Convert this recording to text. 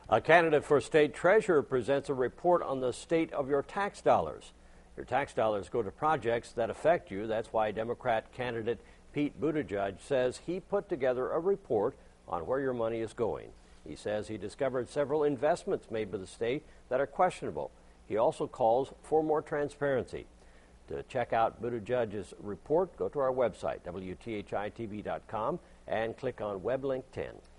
A candidate for state treasurer presents a report on the state of your tax dollars. Your tax dollars go to projects that affect you. That's why Democrat candidate Pete Buttigieg says he put together a report on where your money is going. He says he discovered several investments made by the state that are questionable. He also calls for more transparency. To check out Buttigieg's report, go to our website, WTHI-TV.com, and click on Web Link 10.